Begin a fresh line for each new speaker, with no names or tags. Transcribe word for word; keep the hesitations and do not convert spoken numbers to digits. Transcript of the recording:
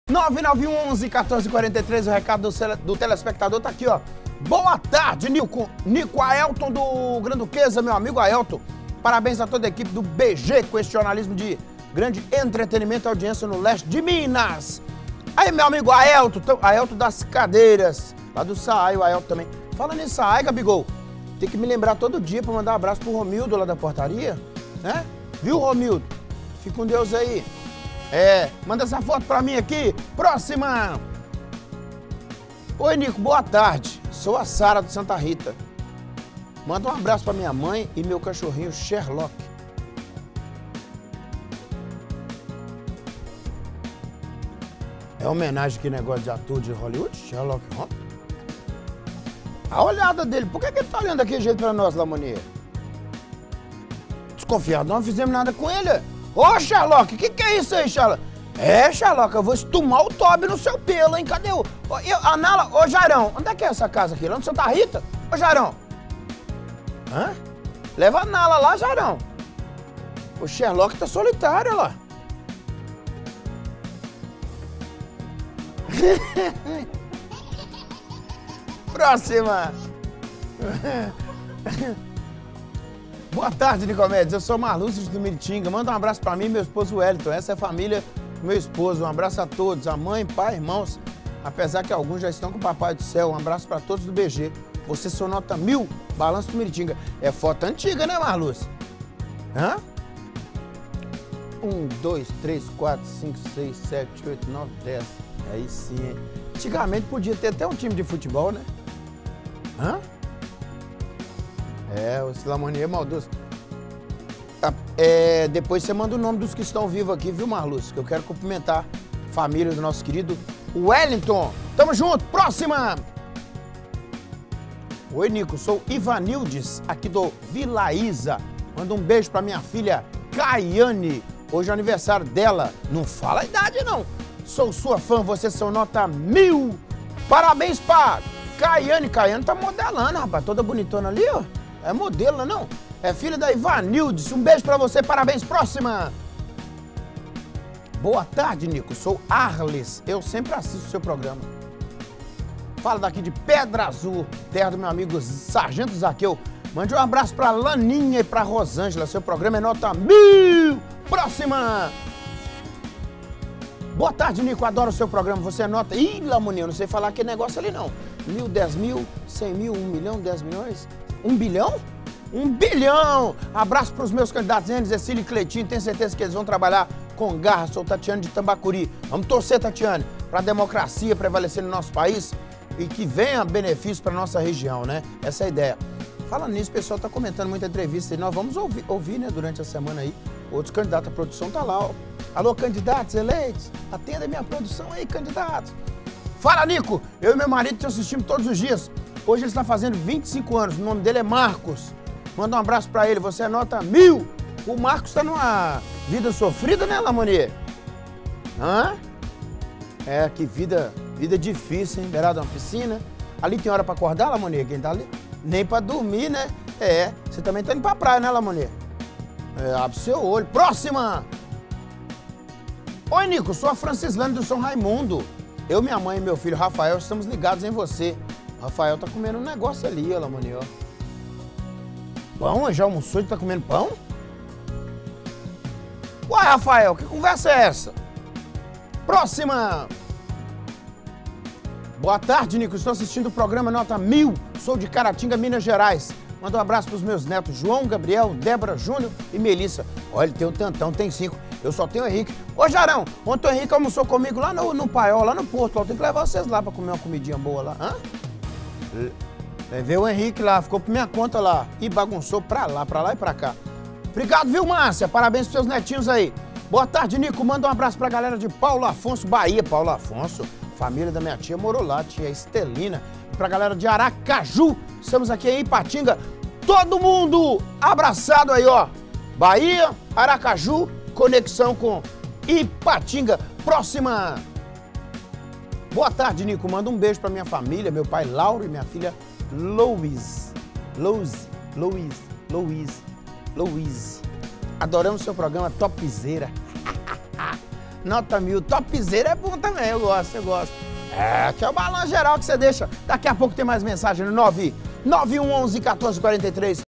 nove nove um um, quatorze quarenta e três, o recado do, do telespectador tá aqui, ó. Boa tarde, Nico. Nico Aelton do Granduquesa, meu amigo Aelton. Parabéns a toda a equipe do B G, com esse jornalismo de grande entretenimento e audiência no leste de Minas. Aí, meu amigo Aelton, Aelton das Cadeiras, lá do Saai, o Aelton também. Fala nisso, Saai, Gabigol. Tem que me lembrar todo dia pra mandar um abraço pro Romildo lá da portaria, né? Viu, Romildo? Fica com Deus aí. É, manda essa foto pra mim aqui. Próxima! Oi, Nico, boa tarde. Sou a Sara de Santa Rita. Manda um abraço pra minha mãe e meu cachorrinho Sherlock. É homenagem que negócio de ator de Hollywood, Sherlock Holmes? A olhada dele, por que, que ele tá olhando daquele jeito pra nós, Lamonier? Desconfiado, não fizemos nada com ele. Ô, Sherlock, o que, que é isso aí, Sherlock? É, Sherlock, eu vou estumar o Toby no seu pelo, hein? Cadê o... Ô, eu, a Nala... Ô, Jairão, onde é que é essa casa aqui? Lá no Santa Rita? Ô, Jairão. Hã? Leva a Nala lá, Jairão. O Sherlock tá solitário, lá. Próxima. Boa tarde, Nicomedes. Eu sou Marlúcio de Miritinga. Manda um abraço pra mim e meu esposo Wellington. Essa é a família do meu esposo. Um abraço a todos, a mãe, pai, irmãos. Apesar que alguns já estão com o Papai do Céu. Um abraço pra todos do B G. Você sou nota mil, Balanço do Miritinga. É foto antiga, né, Marlúcio? Hã? Um, dois, três, quatro, cinco, seis, sete, oito, nove, dez. Aí sim, hein? Antigamente podia ter até um time de futebol, né? Hã? É, o Silamonier é maldoso. É, depois você manda o nome dos que estão vivos aqui, viu, Marlúcio? Que eu quero cumprimentar a família do nosso querido Wellington. Tamo junto, próxima! Oi, Nico, sou Ivanildes, aqui do Vila Isa. Manda um beijo pra minha filha Caiane. Hoje é o aniversário dela. Não fala a idade, não. Sou sua fã, vocês são nota mil. Parabéns pra Caiane. Caiane tá modelando, rapaz. Toda bonitona ali, ó. É modelo, não? É filha da Ivanildes. Um beijo pra você, parabéns. Próxima. Boa tarde, Nico. Sou Arles. Eu sempre assisto o seu programa. Fala daqui de Pedra Azul, terra do meu amigo Sargento Zaqueu. Mande um abraço pra Laninha e pra Rosângela. Seu programa é nota mil. Próxima. Boa tarde, Nico. Adoro o seu programa. Você é nota... Ih, Lamoninha, eu não sei falar aquele negócio ali, não. Mil, dez mil, cem mil, um milhão, dez milhões... Um bilhão? Um bilhão! Abraço para os meus candidatos, Enes, Cecília e Cleitinho. Tenho certeza que eles vão trabalhar com garra. Sou Tatiane de Tambacuri. Vamos torcer, Tatiane, para a democracia prevalecer no nosso país e que venha benefício para nossa região, né? Essa é a ideia. Falando nisso, o pessoal está comentando muita entrevista e nós vamos ouvir, ouvir, né, durante a semana aí. Outros candidatos à produção tá lá, ó. Alô, candidatos eleitos, atenda minha produção aí, candidatos. Fala, Nico! Eu e meu marido te assistimos todos os dias. Hoje ele está fazendo vinte e cinco anos, o nome dele é Marcos. Manda um abraço pra ele, você é nota mil. O Marcos tá numa vida sofrida, né, Lamonier? Hã? É, que vida, vida difícil, hein? Beirado de uma piscina. Ali tem hora pra acordar, Lamonier, quem tá ali? Nem pra dormir, né? É, você também tá indo pra praia, né, Lamonier? É, abre seu olho. Próxima! Oi, Nico, sou a Francislane do São Raimundo. Eu, minha mãe e meu filho Rafael estamos ligados em você. O Rafael tá comendo um negócio ali, ó, Lamonier, ó. Pão? Já almoçou e tá comendo pão? Uai, Rafael, que conversa é essa? Próxima! Boa tarde, Nico. Estou assistindo o programa Nota Mil. Sou de Caratinga, Minas Gerais. Manda um abraço pros meus netos João, Gabriel, Débora, Júnior e Melissa. Olha, ele tem um tantão, tem cinco. Eu só tenho o Henrique. Ô, Jarão, ontem o Henrique almoçou comigo lá no, no Paiol, lá no Porto. Eu tenho que levar vocês lá pra comer uma comidinha boa lá. Hã? Levei o Henrique lá, ficou por minha conta lá. E bagunçou pra lá, pra lá e pra cá. Obrigado, viu, Márcia? Parabéns pros seus netinhos aí. Boa tarde, Nico. Manda um abraço pra galera de Paulo Afonso, Bahia. Paulo Afonso, família da minha tia morou lá, tia Estelina. E pra galera de Aracaju, estamos aqui em Ipatinga. Todo mundo abraçado aí, ó. Bahia, Aracaju, conexão com Ipatinga. Próxima. Boa tarde, Nico. Manda um beijo pra minha família, meu pai Lauro e minha filha Louise. Louise, Louise, Louise, Louise. Adoramos seu programa topzera. Nota mil. Topzera é bom também, eu gosto, eu gosto. É, que é o balanço geral que você deixa. Daqui a pouco tem mais mensagem no nove nove um um um, um quatro quatro três.